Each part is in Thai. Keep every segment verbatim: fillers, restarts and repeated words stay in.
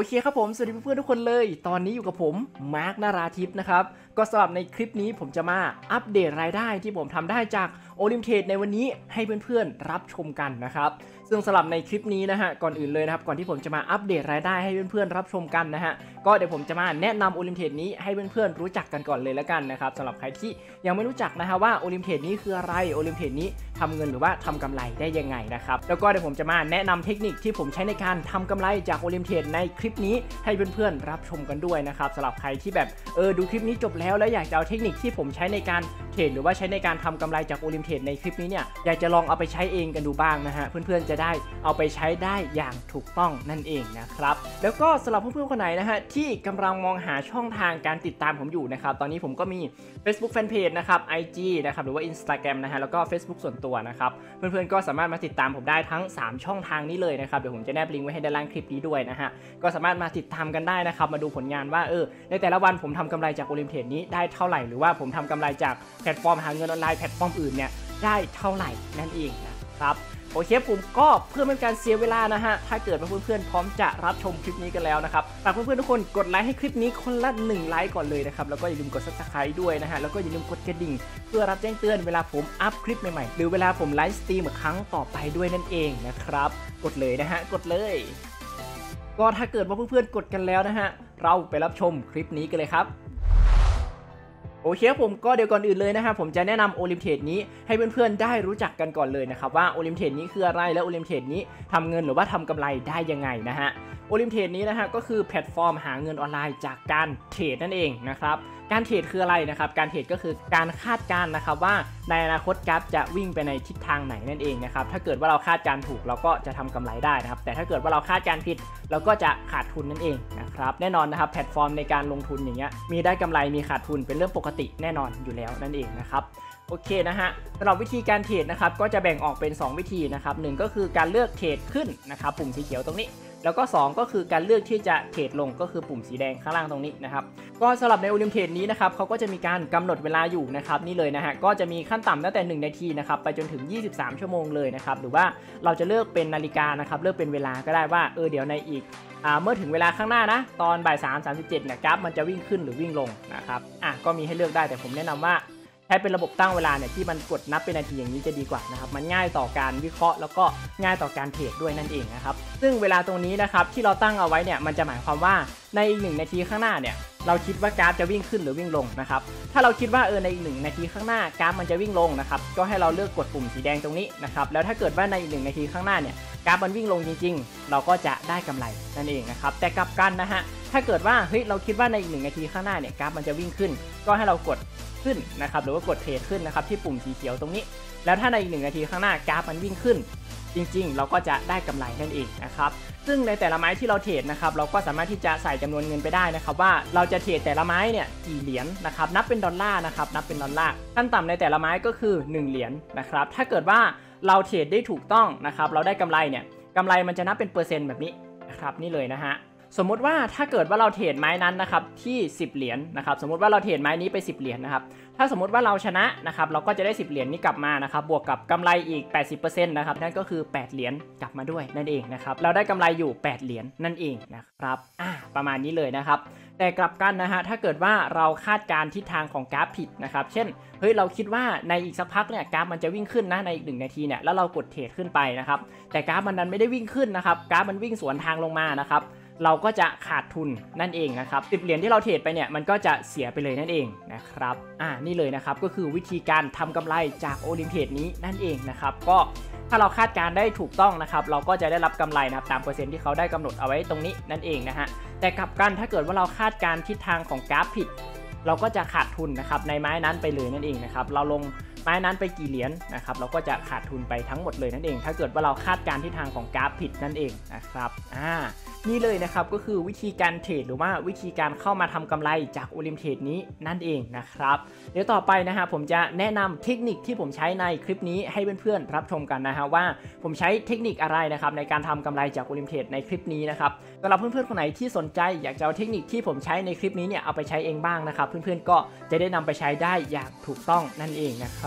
โอเคครับผมสวัสดีเพื่อนๆทุกคนเลยตอนนี้อยู่กับผมมาร์คนราธิปนะครับก็สำหรับในคลิปนี้ผมจะมาอัปเดตรายได้ที่ผมทำได้จากโอลิมเทรดในวันนี้ให้เพื่อนๆรับชมกันนะครับซึ่งสำหรับในคลิปนี้นะฮะก่อนอื่นเลยนะครับก่อนที่ผมจะมาอัปเดตรายได้ให้เพื่อนๆรับชมกันนะฮะก็เดี๋ยวผมจะมาแนะนำโอลิมเทรดนี้ให้เพื่อนๆรู้จักกันก่อนเลยแล้วกันนะครับสำหรับใครที่ยังไม่รู้จักนะฮะว่าโอลิมเทรดนี้คืออะไรโอลิมเทรดนี้ทำเงินหรือว่าทำกำไรได้ยังไงนะครับแล้วก็เดี๋ยวผมจะมาแนะนำเทคนิคที่ผมใช้ในการทำกำไรจากโอลิมเทรดในคลิปนี้ให้เพื่อนๆรับชมกันด้วยนะครับสำหรับใครที่แบบเออดูคลิปนี้จบแล้วแล้วอยากจะเอาเทคนิคที่ผมใช้ในการเทรดหรือว่าใช้ในการทำกำไรจากโอลิมเทรดในคลิปนี้เนี่ยอยากจะลองเอาไปใช้เองกันดูบ้างนะฮะเพื่อนๆจะได้เอาไปใช้ได้อย่างถูกต้องนั่นเองนะครับแล้วก็สำหรับเพื่อนๆคนไหนนะฮะที่กำลังมองหาช่องทางการติดตามผมอยู่นะครับตอนนี้ผมก็มี Facebook Fanpage นะครับ ไอ จี นะครับหรือว่า Instagram นะฮะแล้วก็ Facebook ส่วนตัวนะครับเพื่อนๆก็สามารถมาติดตามผมได้ทั้งสามช่องทางนี้เลยนะครับเดี๋ยวผมจะแนบลิงก์ไว้ให้ด้านล่างคลิปนี้ด้วยนะฮะก็สามารถมาติดตามกันได้นะครับมาดูผลงานว่าเออในแต่ละวันผมทำกำไรจากโอลิมเทรดนี้ได้เท่าไหร่หรือว่าผมทำกำไรจากแพลตฟอร์มหาเงินออนไลน์แพลตฟอร์มอื่นเนี่ยได้เท่าไหร่นั่นเองนะครับโอเคผมก็เพื่อไม่เป็นการเสียเวลานะฮะถ้าเกิดว่าเพื่อนๆพร้อมจะรับชมคลิปนี้กันแล้วนะครับฝากเพื่อนๆทุกคนกดไลค์ให้คลิปนี้คนละหนึ่งไลค์ก่อนเลยนะครับแล้วก็อย่าลืมกด ซับสไครบ์ ด้วยนะฮะแล้วก็อย่าลืมกดกระดิ่งเพื่อรับแจ้งเตือนเวลาผมอัพคลิปใหม่ๆหรือเวลาผมไลฟ์สตรีมครั้งต่อไปด้วยนั่นเองนะครับกดเลยนะฮะกดเลยก็ถ้าเกิดว่าเพื่อนๆกดกันแล้วนะฮะเราไปรับชมคลิปนี้กันเลยครับโอเคผมก็เดี๋ยวก่อนอื่นเลยนะครับผมจะแนะนำโอลิมเทรดนี้ให้เพื่อนๆได้รู้จักกันก่อนเลยนะครับว่าโอลิมเทรดนี้คืออะไรและโอลิมเทรดนี้ทำเงินหรือว่าทำกำไรได้ยังไงนะฮะโอลิมเทรดนี้นะฮะก็คือแพลตฟอร์มหาเงินออนไลน์จากการเทรดนั่นเองนะครับการเทรดคืออะไรนะครับการเทรดก็คือการคาดการณ์นะครับว่าในอนาคตกราฟจะวิ่งไปในทิศทางไหนนั่นเองนะครับถ้าเกิดว่าเราคาดการณ์ถูกเราก็จะทำกำไรได้นะครับแต่ถ้าเกิดว่าเราคาดการณ์ผิดเราก็จะขาดทุนนั่นเองนะครับแน่นอนนะครับแพลตฟอร์มในการลงทุนอย่างเงี้ยมีได้กำไรมีขาดทุนเป็นเรื่องปกติแน่นอนอยู่แล้วนั่นเองนะครับโอเคนะฮะสำหรับวิธีการเทรดนะครับก็จะแบ่งออกเป็นสองวิธีนะครับหนึ่งก็คือการเลือกเทรดขึ้นนะครับปุ่มสีเขียวตรงนี้แล้วก็สองก็คือการเลือกที่จะเทรดลงก็คือปุ่มสีแดงข้างล่างตรงนี้นะครับก็สำหรับในโอลิมเทรดนี้นะครับเขาก็จะมีการกำหนดเวลาอยู่นะครับนี่เลยนะฮะก็จะมีขั้นต่ำตั้งแต่หนึ่งนาทีนะครับไปจนถึงยี่สิบสามชั่วโมงเลยนะครับหรือว่าเราจะเลือกเป็นนาฬิกานะครับเลือกเป็นเวลาก็ได้ว่าเออเดี๋ยวในอีกอ่าเมื่อถึงเวลาข้างหน้านะตอนบ่ายสามสามสิบเจ็ดเนี่ยกราฟมันจะวิ่งขึ้นหรือวิ่งลงนะครับอ่ะก็มีให้เลือกได้แต่ผมแนะนำว่าใช้เป็นระบบตั้งเวลาเนี่ยที่มันกดนับเป็นนาทีอย่างนี้จะดีกว่านะครับมันง่ายต่อการวิเคราะห์แล้วก็ง่ายต่อการเทรดด้วยนั่นเองนะครับซึ่งเวลาตรงนี้นะครับที่เราตั้งเอาไว้เนี่ยมันจะหมายความว่าในอีกหนึ่งนาทีข้างหน้าเนี่ยเราคิดว่ากราฟจะวิ่งขึ้นหรือวิ่งลงนะครับถ้าเราคิดว่าเออในอีกหนึ่งนาทีข้างหน้ากราฟมันจะวิ่งลงนะครับก็ให้เราเลือกกดปุ่มสีแดงตรงนี้นะครับแล้วถ้าเกิดว่าในอีกหนึ่งนาทีข้างหน้าเนี่ยกราฟมันวิ่งลงจริงๆเราก็จะได้กำไรนั่นเองนะครับแต่กลับกันนะฮะถ้าเกิดว่าเฮ้ยเราคิดว่าในอีกหนึ่งนาทีข้างหน้าเนี่ยกราฟมันจะวิ่งขึ้นก็ให้เรากดขึ้นนะครับหรือว่ากดเทรดขึ้นนะครับที่ปุ่มสีเขียวตรงนี้แล้วถ้าในอีกหนึ่งนาทีข้างหน้ากราฟมันวิ่งขึ้นจริงๆเราก็จะได้กำไรนั่นเองนะครับซึ่งในแต่ละไม้ที่เราเทรดนะครับเราก็สามารถที่จะใส่จำนวนเงินไปได้นะครับว่าเราจะเทรดแต่ละไม้เนี่ยกี่เหรียญนะครับนับเป็นดอลลาร์นะครับนับเป็นดอลลาร์ขั้นต่ำในแต่ละไม้ก็คือหนึ่งเหรียญนะครับถ้าเกิดว่าเราเทรดได้ถูกต้องนะครับเราได้กำไรเนี่ยกำไรมันจะนับเป็นเปอร์เซ็นต์แบบนี้นะครับนี่เลยนะฮะสมมุติว่าถ้าเกิดว่าเราเทรดไม้นั้นนะครับที่สิบเหรียญนะครับสมมุติว่าเราเทรดไม้นี้ไปสิบเหรียญนะครับถ้าสมมติว่าเราชนะนะครับเราก็จะได้สิบเหรียญนี้กลับมานะครับบวกกับกำไรอีก แปดสิบเปอร์เซ็นต์ นะครับนั่นก็คือแปดเหรียญกลับมาด้วยนั่นเองนะครับเราได้กำไรอยู่แปดเหรียญนั่นเองนะครับอ่าประมาณนี้เลยนะครับแต่กลับกันนะฮะถ้าเกิดว่าเราคาดการทิศทางของกราฟผิดนะครับเช่นเฮ้ยเราคิดว่าในอีกสักพักเนี่ยกราฟมันจะวิ่งขึ้นนะในอีกหนึ่งนาทีเนี่ยแล้วเรากดเทรดขึ้นไปนะครับแต่กราฟมันดันไม่ได้วิ่งขึ้นนะครับกราฟมันวิ่งสวนทางลงมานะครับเราก็จะขาดทุนนั่นเองนะครับสิบเหรียญที่เราเทรดไปเนี่ยมันก็จะเสียไปเลยนั่นเองนะครับอ่านี่เลยนะครับก็คือวิธีการทำกำไรจากโอลิมเทรดนี้นั่นเองนะครับก็ถ้าเราคาดการได้ถูกต้องนะครับเราก็จะได้รับกำไรนะครับตามเปอร์เซ็นต์ที่เขาได้กำหนดเอาไว้ตรงนี้นั่นเองนะฮะแต่กลับกันถ้าเกิดว่าเราคาดการทิศทางของกราฟผิดเราก็จะขาดทุนนะครับในไม้นั้นไปเลยนั่นเองนะครับเราลงไม้นั้นไปกี่เหรียญนะครับเราก็จะขาดทุนไปทั้งหมดเลยนั่นเองถ้าเกิดว่าเราคาดการทิศทางของกราฟผิดนั่นเองนะครับอ่านี่เลยนะครับก็คือวิธีการเทรดหรือว่าวิธีการเข้ามาทำกำไรจากโอลิมเทรดนี้นั่นเองนะครับเดี๋ยวต่อไปนะฮะผมจะแนะนำเทคนิคที่ผมใช้ในคลิปนี้ให้เพื่อนๆรับชมกันนะฮะว่าผมใช้เทคนิคอะไรนะครับในการทำกำไรจากโอลิมเทรดในคลิปนี้นะครับสำหรับเพื่อนๆคนไหนที่สนใจอยากจะเอาเทคนิคที่ผมใช้ในคลิปนี้เนี่ยเอาไปใช้เองบ้างนะครับเพื่อนๆก็จะได้นำไปใช้ได้อย่างถูกต้องนั่นเองนะครับโ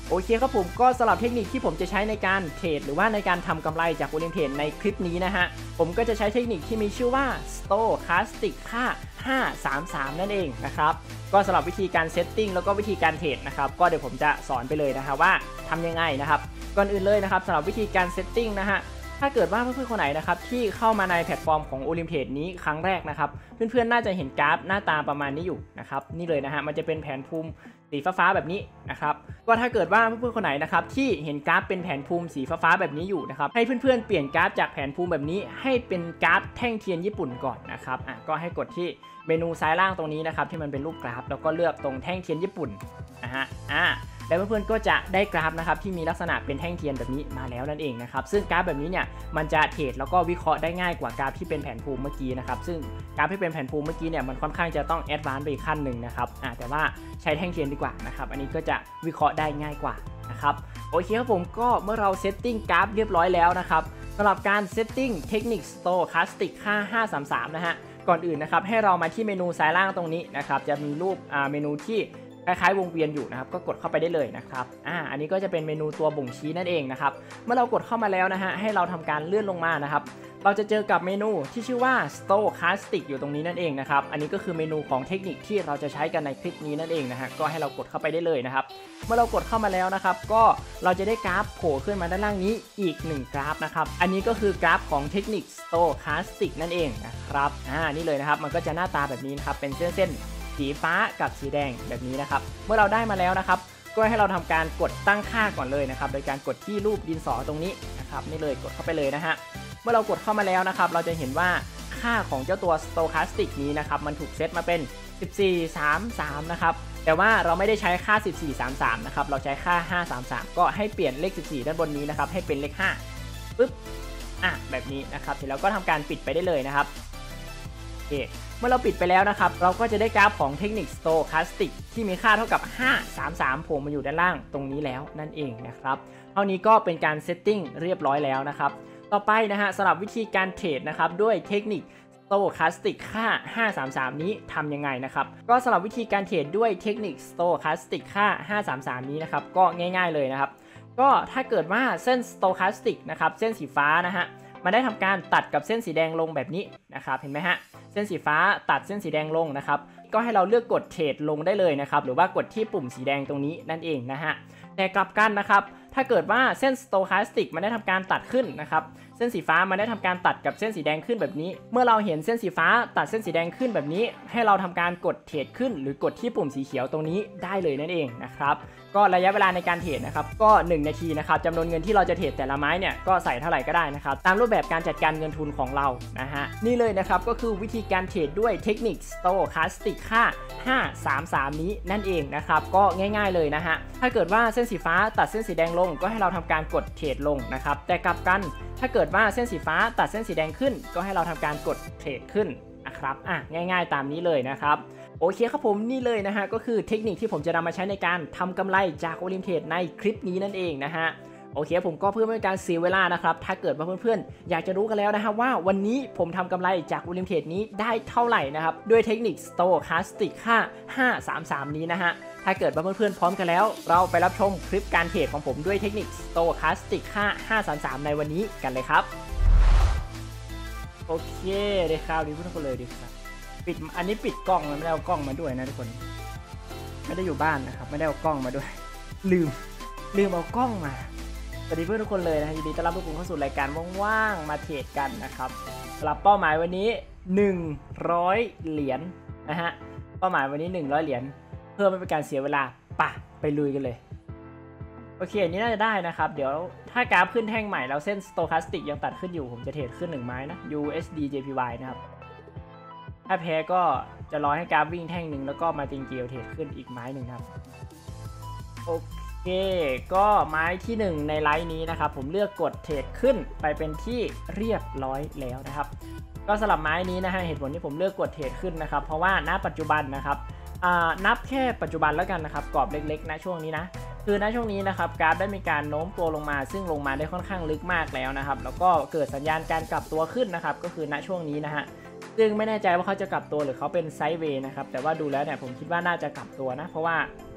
โอเคครับผมก็สำหรับเทคนิคที่ผมจะใช้ในการเทรดหรือว่าในการทำกำไรจากโอลิมเทรดในคลิปนี้นะฮะผมก็จะใช้เทคนิคที่มีชื่อว่า Stochastic ค่าห้าสามสามนั่นเองนะครับก็สำหรับวิธีการเซตติ้งแล้วก็วิธีการเทรดนะครับก็เดี๋ยวผมจะสอนไปเลยนะครับว่าทำยังไงนะครับก่อนอื่นเลยนะครับสำหรับวิธีการเซตติ้งนะฮะถ้าเกิดว่าเพื่อนๆคนไหนนะครับที่เข้ามาในแพลตฟอร์มของโอลิมเทรดนี้ครั้งแรกนะครับเพื่อนๆน่าจะเห็นกราฟหน้าตาประมาณนี้อยู่นะครับนี่เลยนะฮะมันจะเป็นแผนภูมิสีฟ้าๆแบบนี้นะครับก็ถ้าเกิดว่าเพื่อนๆคนไหนนะครับที่เห็นกราฟเป็นแผนภูมิสีฟ้าๆแบบนี้อยู่นะครับให้เพื่อนๆเปลี่ยนกราฟจากแผนภูมิแบบนี้ให้เป็นกราฟแท่งเทียนญี่ปุ่นก่อนนะครับอ่ะก็ให้กดที่เมนูซ้ายล่างตรงนี้นะครับที่มันเป็นรูปกราฟแล้วก็เลือกตรงแท่งเทียนญี่ปุ่นนะฮะอ่าแล้วเพื่อนๆก็จะได้กราฟนะครับที่มีลักษณะเป็นแท่งเทียนแบบนี้มาแล้วนั่นเองนะครับซึ่งกราฟแบบนี้เนี่ยมันจะเทรดแล้วก็วิเคราะห์ได้ง่ายกว่ากราฟที่เป็นแผนภูมิเมื่อกี้นะครับซึ่งกราฟที่เป็นแผนภูมิเมื่อกี้เนี่ยมันค่อนข้างจะต้องแอดวานซ์ไปอีกขั้นหนึ่งนะครับอ่าแต่ว่าใช้แท่งเทียนดีกว่านะครับอันนี้ก็จะวิเคราะห์ได้ง่ายกว่านะครับโอเคครับผมก็เมื่อเราเซตติ้งกราฟเรียบร้อยแล้วนะครับสำหรับการเซตติ้งเทคนิค Stochastic ค่าห้าสามสามนะฮะก่อนอื่นนะครับให้เรามาที่เมนูซ้ายล่างตรงนี้นะครับจะมีรูปอ่าเมนูที่คล้ายๆวงเวียนอยู่นะครับก็กดเข้าไปได้เลยนะครับอ่าอันนี้ก็จะเป็นเมนูตัวบ่งชี้นั่นเองนะครับเมื่อเรากดเข้ามาแล้วนะฮะให้เราทำการเลื่อนลงมานะครับเราจะเจอกับเมนูที่ชื่อว่า Stochastic อยู่ตรงนี้นั่นเองนะครับอันนี้ก็คือเมนูของเทคนิคที่เราจะใช้กันในคลิปนี้นั่นเองนะฮะก็ให้เรากดเข้าไปได้เลยนะครับเมื่อเรากดเข้ามาแล้วนะครับก็เราจะได้กราฟโผล่ขึ้นมาด้านล่างนี้อีกหนึ่งกราฟนะครับอันนี้ก็คือกราฟของเทคนิค Stochastic นั่นเองนะครับอ่านี่เลยนะครับมันก็จะหน้าตาแบบนี้นะครับเป็นเส้นๆสีฟ้ากับสีแดงแบบนี้นะครับเมื่อเราได้มาแล้วนะครับก็ให้เราทำการกดตั้งค่าก่อนเลยนะครับโดยการกดที่รูปดินสอตรงนี้นะครับนี่เลยกดเข้าไปเลยนะฮะเมื่อเรากดเข้ามาแล้วนะครับเราจะเห็นว่าค่าของเจ้าตัว Stochastic นี้นะครับมันถูกเซตมาเป็นสิบสี่ สาม สามนะครับแต่ว่าเราไม่ได้ใช้ค่าสิบสี่ สาม สามนะครับเราใช้ค่าห้า สาม สามก็ให้เปลี่ยนเลขสิบสี่ด้านบนนี้นะครับให้เป็นเลขห้าปึ๊บอ่ะแบบนี้นะครับเสร็จแล้วก็ทำการปิดไปได้เลยนะครับโอเคเมื่อเราปิดไปแล้วนะครับเราก็จะได้กราฟของเทคนิค Stochastic ที่มีค่าเท่ากับห้า สาม สามโผล่มาอยู่ด้านล่างตรงนี้แล้วนั่นเองนะครับเท่านี้ก็เป็นการเซตติ้งเรียบร้อยแล้วนะครับต่อไปนะฮะสำหรับวิธีการเทรดนะครับด้วยเทคนิค Stochastic ค่าห้า สาม สามนี้ทำยังไงนะครับก็สำหรับวิธีการเทรดด้วยเทคนิค Stochastic ค่าห้า สาม สามนี้นะครับก็ง่ายๆเลยนะครับก็ถ้าเกิดว่าเส้น Stochastic นะครับเส้นสีฟ้านะฮะมันได้ทำการตัดกับเส้นสีแดงลงแบบนี้นะครับเห็นไหมฮะเส้นสีฟ้าตัดเส้นสีแดงลงนะครับก็ให้เราเลือกกดเทรดลงได้เลยนะครับหรือว่ากดที่ปุ่มสีแดงตรงนี้นั่นเองนะฮะแต่กลับกันนะครับถ้าเกิดว่าเส้น Stochastic มันได้ทำการตัดขึ้นนะครับเส้นสีฟ้ามันได้ทำการตัดกับเส้นสีแดงขึ้นแบบนี้เมื่อเราเห็นเส้นสีฟ้าตัดเส้นสีแดงขึ้นแบบนี้ให้เราทำการกดเทรดขึ้นหรือกดที่ปุ่มสีเขียวตรงนี้ได้เลยนั่นเองนะครับก็ระยะเวลาในการเทรดนะครับก็หนึ่งนาทีนะครับจำนวนเงินที่เราจะเทรดแต่ละไม้เนี่ยก็ใส่เท่าไหร่ก็ได้นะครับตามรูปแบบการจัดการเงินทุนของเรานะฮะนี่เลยนะครับก็คือวิธีการเทรดด้วยเทคนิค Stochastic ค่าห้า สาม สามนี้นั่นเองนะครับก็ง่ายๆเลยนะฮะถ้าเกิดว่าเส้นสีฟ้าตัดเส้นสีแดงลงก็ให้เราทำการกดเทรดลงนะครับแต่กลับกันถ้าเกิดว่าเส้นสีฟ้าตัดเส้นสีแดงขึ้นก็ให้เราทำการกดเทรดขึ้นนะครับอ่ะง่ายๆตามนี้เลยนะครับโอเคครับผมนี่เลยนะฮะก็คือเทคนิคที่ผมจะนำมาใช้ในการทำกำไรจากโอลิมเทรดในคลิปนี้นั่นเองนะฮะโอเคผมก็เพื่อไม่ให้การเสียเวลานะครับถ้าเกิดว่าเพื่อนๆอยากจะรู้กันแล้วนะครับว่าวันนี้ผมทำกำไรจากโอลิมเทรดนี้ได้เท่าไหร่นะครับด้วยเทคนิค Stochastic ค่าห้า สาม สามนี้นะฮะถ้าเกิดว่าเพื่อนๆพร้อมกันแล้วเราไปรับชมคลิปการเทรดของผมด้วยเทคนิค Stochastic ค่าห้า สาม สามในวันนี้กันเลยครับโอเคได้ข่าวดีทุกคนเลยดีครับปิดอันนี้ปิดกล้องไม่ได้เอากล้องมาด้วยนะทุกคนไม่ได้อยู่บ้านนะครับไม่ได้เอากล้องมาด้วยลืมลืมเอากล้องมาสวัสดีเพื่อนทุกคนเลยนะยินดีต้อนรับทุกคนเข้าสู่รายการว่างๆมาเทรดกันนะครับสำหรับเป้าหมายวันนี้หนึ่งร้อยเหรียญนะฮะเป้าหมายวันนี้หนึ่งร้อยเหรียญเพื่อไม่เป็นการเสียเวลาปะไปลุยกันเลยโอเคอันนี้น่าจะได้นะครับเดี๋ยวถ้ากราฟขึ้นแท่งใหม่แล้วเส้น Stochastic ยังตัดขึ้นอยู่ผมจะเทรดขึ้นหนึ่งไม้นะ ยู เอส ดี เจ พี วาย นะครับถ้าแพ้ก็จะรอให้กราฟวิ่งแท่งหนึ่งแล้วก็มาติงเกลเทรดขึ้นอีกไม้หนึ่งครับโอเคก็ไม้ที่หนึ่งในไลน์นี้นะครับผมเลือกกดเทรดขึ้นไปเป็นที่เรียบร้อยแล้วนะครับก็สำหรับไม้นี้นะฮะเหตุผลที่ผมเลือกกดเทรดขึ้นนะครับเพราะว่าณปัจจุบันนะครับนับแค่ปัจจุบันแล้วกันนะครับกรอบเล็กๆนะช่วงนี้นะคือณช่วงนี้นะครับกราฟได้มีการโน้มตัวลงมาซึ่งลงมาได้ค่อนข้างลึกมากแล้วนะครับแล้วก็เกิดสัญญาณการกลับตัวขึ้นนะครับก็คือณช่วงนี้นะฮะซึ่งไม่แน่ใจว่าเขาจะกลับตัวหรือเขาเป็นไซด์เวย์นะครับแต่ว่าดูแล้วเนี่ยผมคิดว่าน่าจะกลับตัวนะเพราะว่า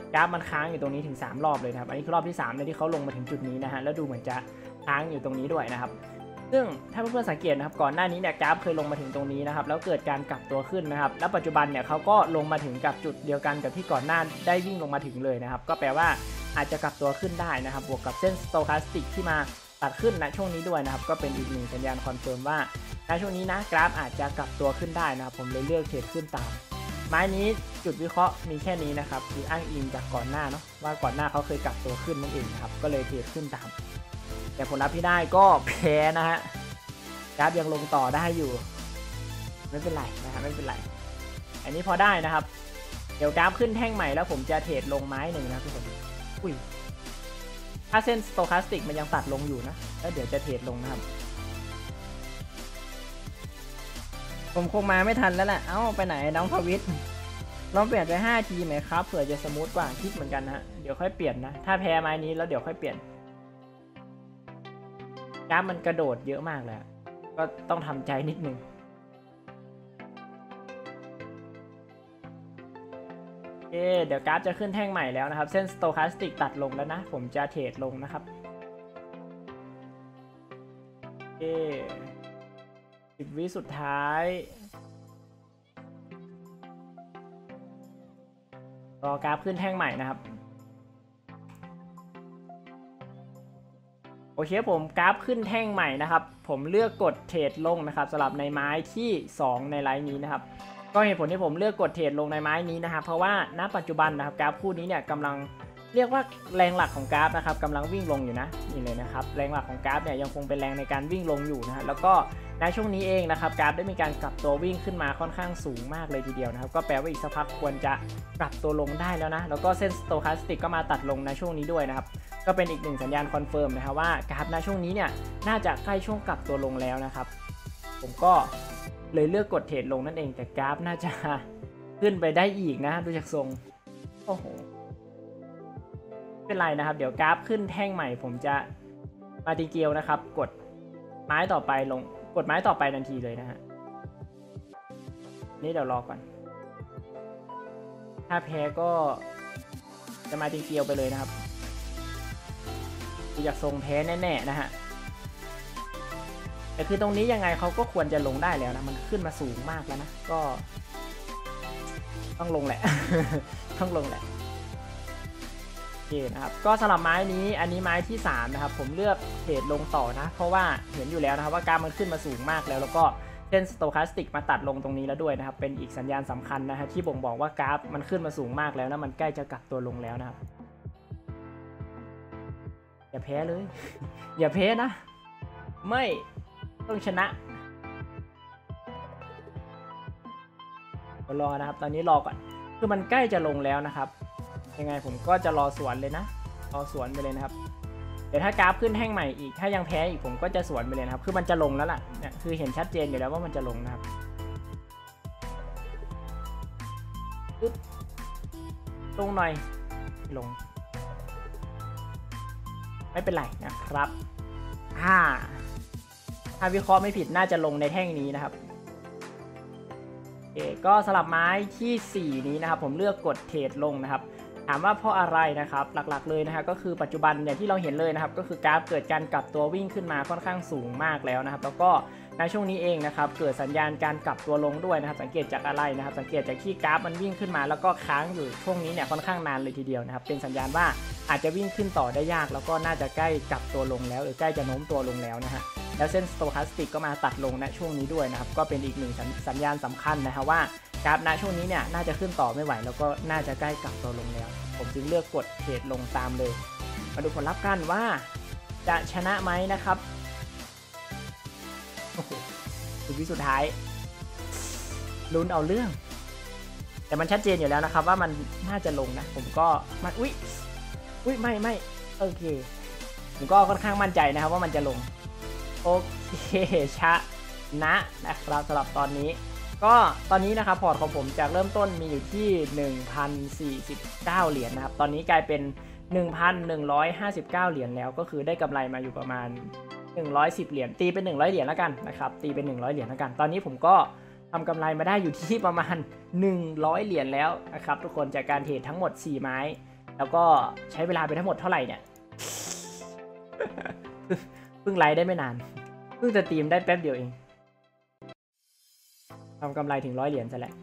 กราฟมันค้างอยู่ตรงนี้ถึงสามรอบเลยนะครับอันนี้คือรอบที่สามในที่เขาลงมาถึงจุดนี้นะฮะแล้วดูเหมือนจะค้างอยู่ตรงนี้ด้วยนะครับซึ่งถ้าเพื่อนๆสังเกตนะครับก่อนหน้านี้เนี่ยกราฟเคยลงมาถึงตรงนี้นะครับแล้วเกิดการกลับตัวขึ้นนะครับแล้วปัจจุบันเนี่ยเขาก็ลงมาถึงกับจุดเดียวกันกับที่ก่อนหน้าได้วิ่งลงมาถึงเลยนะครับก็แปลว่าอาจจะกลับตัวขึ้นได้นะครับบวกกับเส้นสโตแคสติกที่มาตัดขึ้นณช่วงนี้ด้วยนะครับก็เป็นอีกหนึ่งสัญญาณคอนเฟิร์มว่าณช่วงนี้นะกราฟอาจจะกลับตัวขึ้นได้นะครับผมเลยเลือกเทรดขึ้นตามไม้นี้จุดวิเคราะห์มีแค่นี้นะครับคืออ้างอิงจากก่อนหน้าเนาะว่าก่อนหน้าเขาเคยกลับตัวขึ้นนั่นเองนะครับก็เลยเทรดขึ้นตามแต่ผลลัพธ์ที่ได้ก็แพ้นะฮะกราฟยังลงต่อได้อยู่ไม่เป็นไรนะฮะไม่เป็นไรอันนี้พอได้นะครับเดี๋ยวกราฟขึ้นแท่งใหม่แล้วผมจะเทรดลงไม้หนึ่งนะทุกคนอุ้ยถ้าเส้นสโตแคสติกมันยังตัดลงอยู่นะแล้วเดี๋ยวจะเทรดลงนะครับผมคงมาไม่ทันแล้วแหละเอ้าไปไหนน้องทวิตลองเปลี่ยนไปห้าทีไหมครับเผื่อจะสมูทกว่าคิดเหมือนกันนะเดี๋ยวค่อยเปลี่ยนนะถ้าแพ้ไม้นี้แล้วเดี๋ยวค่อยเปลี่ยนกราฟมันกระโดดเยอะมากเลยก็ต้องทำใจนิดนึงโอเคเดี๋ยวกราฟจะขึ้นแท่งใหม่แล้วนะครับเส้นสโตแคสติกตัดลงแล้วนะผมจะเทรดลงนะครับโอเคสิบวิสุดท้ายรอกราฟขึ้นแท่งใหม่นะครับโอเคผมกราฟขึ้นแท่งใหม่นะครับผมเลือกกดเทรดลงนะครับสำหรับในไม้ที่สองในไลน์นี้นะครับก็เหตุผลที่ผมเลือกกดเทรดลงในไม้นี้นะครับเพราะว่าณปัจจุบันนะครับกราฟคู่นี้เนี่ยกำลังเรียกว่าแรงหลักของกราฟนะครับกำลังวิ่งลงอยู่นะนี่เลยนะครับแรงหลักของกราฟเนี่ยยังคงเป็นแรงในการวิ่งลงอยู่นะฮะแล้วก็ในช่วงนี้เองนะครับกราฟได้มีการกลับตัววิ่งขึ้นมาค่อนข้างสูงมากเลยทีเดียวนะครับก็แปลว่าอีกสักพักควรจะกลับตัวลงได้แล้วนะแล้วก็เส้นสโตแคสติกก็มาตัดลงในช่วงนี้ด้วยนะครับก็เป็นอีกหนึ่งสัญญาณคอนเฟิร์มนะครับว่ากราฟในช่วงนี้เนี่ยน่าจะใกล้ช่วงกลับตัวลงแล้วนะครับผมก็เลยเลือกกดเทรดลงนั่นเองแต่กราฟน่าจะขึ้นไปได้อีกนะดูจากทรงโอ้โหไม่เป็นไรนะครับเดี๋ยวกราฟขึ้นแท่งใหม่ผมจะมาติเกียวนะครับกดไม้ต่อไปลงกดไม้ต่อไปทันทีเลยนะฮะนี่เดี๋ยวรอก่อนถ้าแพ้ก็จะมาติเกียวไปเลยนะครับดูจากทรงแพ้แน่ๆนะฮะแต่คือตรงนี้ยังไงเขาก็ควรจะลงได้แล้วนะมันขึ้นมาสูงมากแล้วนะก็ต้องลงแหละ ต้องลงแหละโอเคนะครับก็สำหรับไม้นี้อันนี้ไม้ที่สามนะครับผมเลือกเทรดลงต่อนะเพราะว่าเห็นอยู่แล้วนะครับว่ากราฟมันขึ้นมาสูงมากแล้วแล้วก็เส้นสโตแคสติกมาตัดลงตรงนี้แล้วด้วยนะครับเป็นอีกสัญญาณสำคัญนะฮะที่บ่งบอกว่ากราฟมันขึ้นมาสูงมากแล้วนะมันใกล้จะกลับตัวลงแล้วนะครับอย่าแพ้เลย อย่าแพ้นะไม่ต้องชนะรอนะครับตอนนี้รอก่อนคือมันใกล้จะลงแล้วนะครับยังไงผมก็จะรอสวนเลยนะรอสวนไปเลยนะครับเดี๋ยวถ้ากราฟขึ้นแท่งใหม่อีกถ้ายังแพ้อีกผมก็จะสวนไปเลยนะครับคือมันจะลงแล้วล่ะเนี่ยคือเห็นชัดเจนอยู่แล้วว่ามันจะลงนะครับปึ๊บลงหน่อยลงไม่เป็นไรนะครับอ่าถ้าวิเคราะห์ไม่ผิดน่าจะลงในแท่งนี้นะครับโอเคก็สลับไม้ที่สี่นี้นะครับผมเลือกกดเทรดลงนะครับถามว่าเพราะอะไรนะครับหลักๆเลยนะครับก็คือปัจจุบันอย่างที่เราเห็นเลยนะครับก็คือกราฟเกิดการกลับตัววิ่งขึ้นมาค่อนข้างสูงมากแล้วนะครับแล้วก็ในช่วงนี้เองนะครับเกิดสัญญาณการกลับตัวลงด้วยนะครับสังเกตจากอะไรนะครับสังเกตจากที่กราฟมันวิ่งขึ้นมาแล้วก็ค้างอยู่ช่วงนี้เนี่ยค่อนข้างนานเลยทีเดียวนะครับเป็นสัญญาณว่าอาจจะวิ่งขึ้นต่อได้ยากแล้วก็น่าจะใกล้กลับตัวลงแล้วหรือใกล้จะโน้มตัวลงแล้วนะฮะแล้วเส้นสโตแคสติกก็มาตัดลงณช่วงนี้ด้วยนะครับก็เป็นอีกหนึ่งสัญญาณสำคัญนะครับว่ากราฟณช่วงนี้เนี่ยน่าจะขึ้นต่อไม่ไหวแล้วก็น่าจะใกล้กลับตัวลงแล้วผมจึงเลือกกดเทรดลงตามเลยมาดูผลลัพธ์กันว่าจะชนะไหมนะครับโอ้โหสุดวิสุดท้ายลุ้นเอาเรื่องแต่มันชัดเจนอยู่แล้วนะครับว่ามันน่าจะลงนะผมก็มันอุ้ยอุ้ยไม่ไม่โอเคผมก็ค่อนข้างมั่นใจนะครับว่ามันจะลงโอเคชนะนะครับสำหรับตอนนี้ก็ตอนนี้นะครับพอร์ตของผมจากเริ่มต้นมีอยู่ที่ หนึ่งพันสี่สิบเก้า เหรียญ นะครับตอนนี้กลายเป็น หนึ่งพันหนึ่งร้อยห้าสิบเก้า เหรียญแล้วก็คือได้กำไรมาอยู่ประมาณหนึ่งร้อยสิบเหรียญตีเป็นหนึ่งร้อยเหรียญแล้วกันนะครับตีเป็นหนึ่งร้อยเหรียญแล้วกันตอนนี้ผมก็ทำกำไรมาได้อยู่ที่ประมาณหนึ่งร้อยเหรียญแล้วนะครับทุกคนจากการเทรดทั้งหมดสี่ไม้แล้วก็ใช้เวลาไปทั้งหมดเท่าไหร่เนี่ยเพิ่งไลฟ์ได้ไม่นานเพิ่งจะตีมได้แป๊บเดียวเองทำกำไรถึงร้อยเหรียญซะแล้ว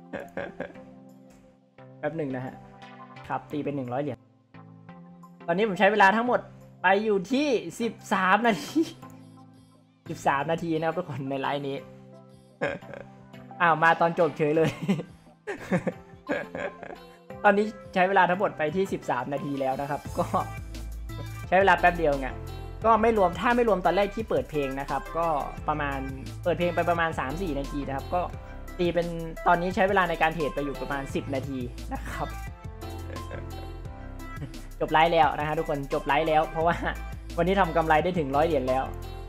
แป๊บหนึ่งนะฮะครับตีเป็นหนึ่งร้อยเหรียญตอนนี้ผมใช้เวลาทั้งหมดไปอยู่ที่สิบสามนาทีสิบสามนาทีนะครับทุกคนในไลฟ์นี้อ้าวมาตอนจบเฉยเลย ตอนนี้ใช้เวลาทั้งหมดไปที่สิบสามนาทีแล้วนะครับก็ใช้เวลาแป๊บเดียวไงก็ไม่รวมถ้าไม่รวมตอนแรกที่เปิดเพลงนะครับก็ประมาณเปิดเพลงไปประมาณ สามถึงสี่ นาทีนะครับก็ตีเป็นตอนนี้ใช้เวลาในการเทรดไปอยู่ประมาณสิบนาทีนะครับจบไลฟ์แล้วนะฮะทุกคนจบไลฟ์แล้วเพราะว่าวันนี้ทำกำไรได้ถึงร้อยเหรียญแล้ว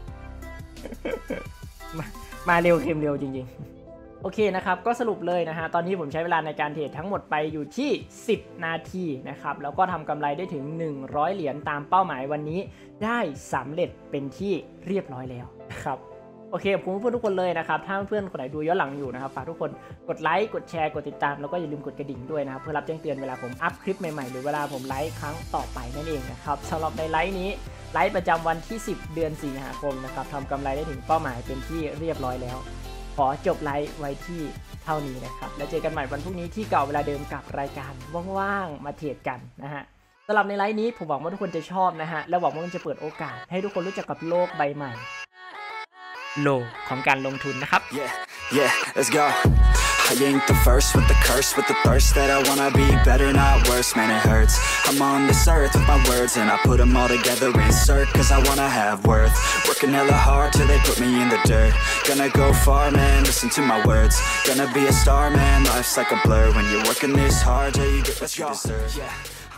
มามาเร็วเค็มเร็วจริงๆโอเคนะครับก็สรุปเลยนะฮะตอนนี้ผมใช้เวลาในการเทรดทั้งหมดไปอยู่ที่สิบนาทีนะครับแล้วก็ทำกำไรได้ถึงหนึ่งร้อยเหรียญตามเป้าหมายวันนี้ได้สำเร็จเป็นที่เรียบร้อยแล้วนะครับโอเคผมเพื่อนทุกคนเลยนะครับถ้าเพื่อนคนไหนดูย้อนหลังอยู่นะครับฝากทุกคนกดไลค์กดแชร์กดติดตามแล้วก็อย่าลืมกดกระดิ่งด้วยนะครับเพื่อรับแจ้งเตือนเวลาผมอัพคลิปใหม่ๆหรือเวลาผมไลฟ์ครั้งต่อไปนั่นเองนะครับสำหรับในไลฟ์นี้ไลฟ์ประจำวันที่สิบเดือนสิงหาคมนะครับทำกำไรได้ถึงเป้าหมายเป็นที่เรียบร้อยแล้วขอจบไลฟ์ไว้ที่เท่านี้นะครับแล้วเจอกันใหม่วันพรุ่งนี้ที่เก่าเวลาเดิมกับรายการว่างๆมาเทรดกันนะฮะสำหรับในไลฟ์นี้ผมหวังว่าทุกคนจะชอบนะฮะและหวังว่ามันจะเปิดโอกาสให้ทุกคนรู้จักกับโลกใบใหม่โลกของการลงทุนนะครับ Yeah yeah let's go I ain't the first with the curse with the thirst that I wanna be better not worse man it hurts I'm on this earth with my words and I put them all together insert cause I wanna have worth working hella hard till they put me in the dirt gonna go far man listen to my words gonna be a star man life's like a blur when you're working this hard till you get what you deserve yeah